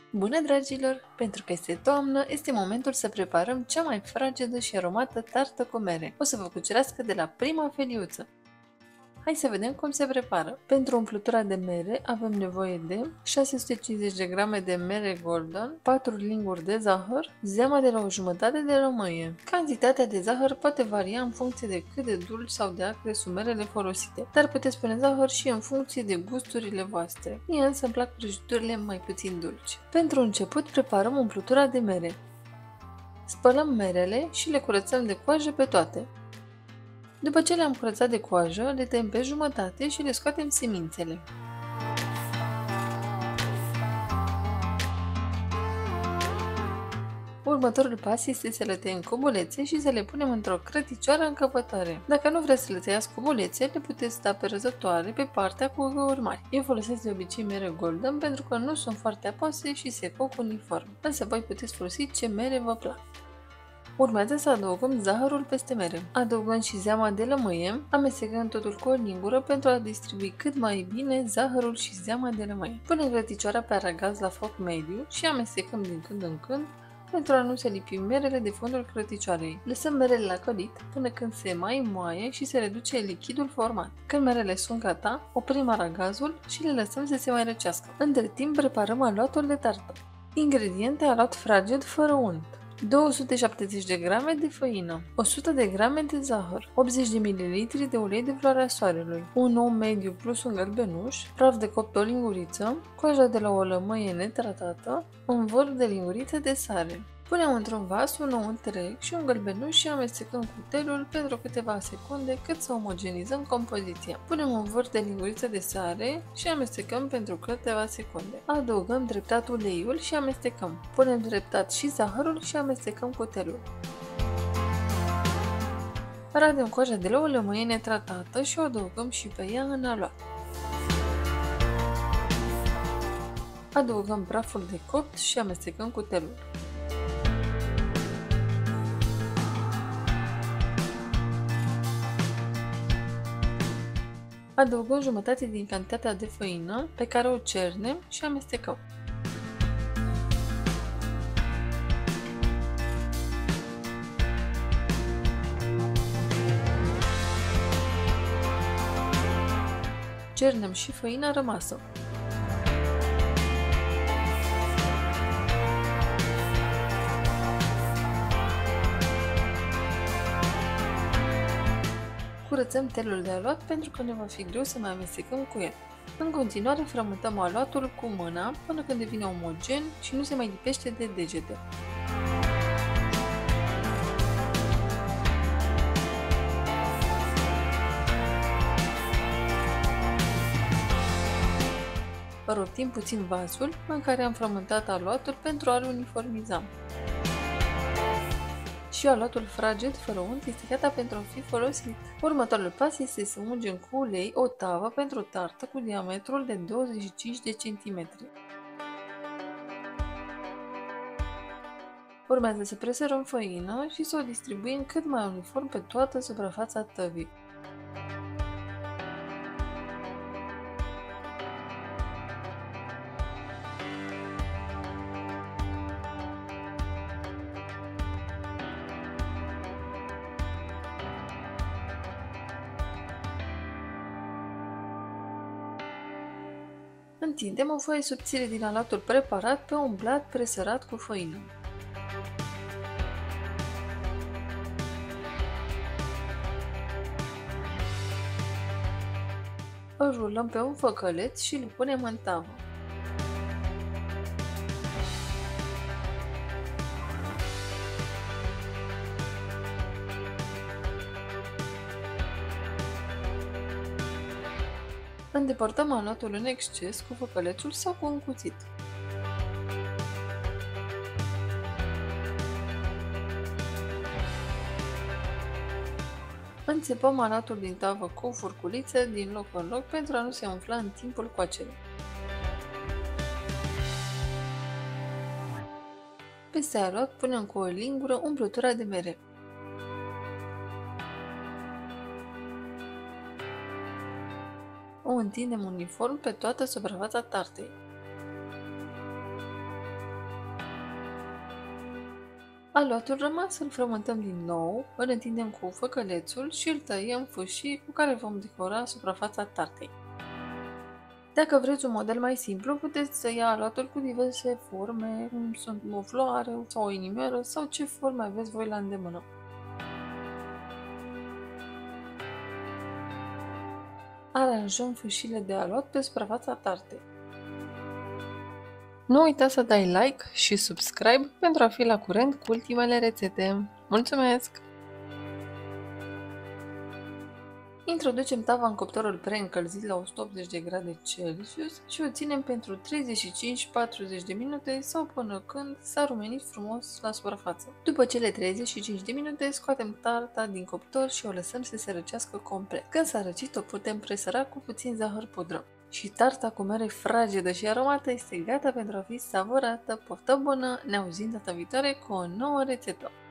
Bună, dragilor! Pentru că este toamnă, este momentul să preparăm cea mai fragedă și aromată tartă cu mere. O să vă cucerească de la prima feliuță. Hai să vedem cum se prepară. Pentru umplutura de mere avem nevoie de 650 de grame de mere golden, 4 linguri de zahăr, zeama de la o jumătate de lămâie. Cantitatea de zahăr poate varia în funcție de cât de dulci sau de acre sunt merele folosite, dar puteți pune zahăr și în funcție de gusturile voastre. Mie însă îmi plac prăjiturile mai puțin dulci. Pentru început preparăm umplutura de mere. Spălăm merele și le curățăm de coajă pe toate. După ce le-am curățat de coajă, le tăiem pe jumătate și le scoatem semințele. Următorul pas este să le tăiem cubulețe și să le punem într-o crăticioară încăpătoare. Dacă nu vreți să le tăiați cubulețe, le puteți da pe răzătoare pe partea cu găuri mari. Eu folosesc de obicei mere golden pentru că nu sunt foarte apoase și se coc uniform, însă voi puteți folosi ce mere vă plac. Urmează să adăugăm zahărul peste mere. Adăugăm și zeama de lămâie, amestecăm totul cu o lingură pentru a distribui cât mai bine zahărul și zeama de lămâie. Punem grăticioara pe aragaz la foc mediu și amestecăm din când în când pentru a nu se lipi merele de fundul crăticioarei. Lăsăm merele la călit până când se mai moaie și se reduce lichidul format. Când merele sunt gata, oprim aragazul și le lăsăm să se mai răcească. Între timp preparăm aluatul de tartă. Ingrediente: aluat fraged fără unt, 270 de grame de făină, 100 de grame de zahăr, 80 de ml de ulei de floarea soarelui, un ou mediu plus un gălbenuș, praf de copt o linguriță, coaja de la o lămâie netratată, un vârf de linguriță de sare. Punem într-un vas un ou întreg și un gălbenuș și amestecăm cu cutelul pentru câteva secunde cât să omogenizăm compoziția. Punem un vârf de linguriță de sare și amestecăm pentru câteva secunde. Adăugăm treptat uleiul și amestecăm. Punem treptat și zahărul și amestecăm cutelul. Radem coaja de la o lămâie netratată și o adăugăm și pe ea în aluat. Adăugăm praful de copt și amestecăm cutelul. Adăugăm jumătate din cantitatea de făină pe care o cernem și amestecăm. Cernem și făina rămasă. Curățăm telul de aluat pentru că ne va fi greu să mai amestecăm cu el. În continuare frământăm aluatul cu mâna până când devine omogen și nu se mai lipește de degete. Rotim puțin vasul în care am frământat aluatul pentru a-l uniformiza. Și aluatul fraged fără unt este gata pentru a fi folosit. Următorul pas este să ungem cu ulei o tavă pentru o tartă cu diametrul de 25 de cm. Urmează să presărăm făină și să o distribuim cât mai uniform pe toată suprafața tăvii. Întindem o foaie subțire din aluatul preparat pe un blat presărat cu făină. Îl rulăm pe un făcăleț și îl punem în tavă. Îndepărtăm aluatul în exces cu făcălețul sau cu un cuțit. Înțepăm aluatul din tavă cu o furculiță din loc în loc pentru a nu se umfla în timpul coacerii. Peste aluat punem cu o lingură umplutura de mere. O întindem uniform pe toată suprafața tartei. Aluatul rămas îl frământăm din nou, îl întindem cu făcălețul și îl tăiem fâșii cu care vom decora suprafața tartei. Dacă vreți un model mai simplu, puteți tăia aluatul cu diverse forme, cum sunt o floare sau o inimioară sau ce forme aveți voi la îndemână. Aranjăm fâșile de aluat pe suprafața tartei. Nu uita să dai like și subscribe pentru a fi la curent cu ultimele rețete. Mulțumesc! Introducem tava în cuptorul preîncălzit la 180 de grade Celsius și o ținem pentru 35-40 de minute sau până când s-a rumenit frumos la suprafață. După cele 35 de minute, scoatem tarta din cuptor și o lăsăm să se răcească complet. Când s-a răcit, o putem presăra cu puțin zahăr pudră. Și tarta cu mere fragedă și aromată este gata pentru a fi savurată. Poftă bună! Ne auzim data viitoare cu o nouă rețetă!